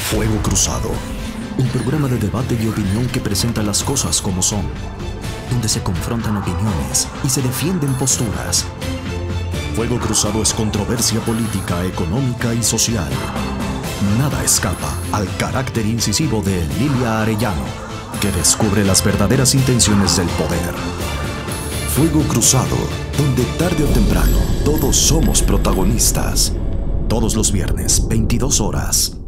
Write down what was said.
Fuego Cruzado, un programa de debate y opinión que presenta las cosas como son, donde se confrontan opiniones y se defienden posturas. Fuego Cruzado es controversia política, económica y social. Nada escapa al carácter incisivo de Lilia Arellano, que descubre las verdaderas intenciones del poder. Fuego Cruzado, donde tarde o temprano todos somos protagonistas. Todos los viernes, 22 horas.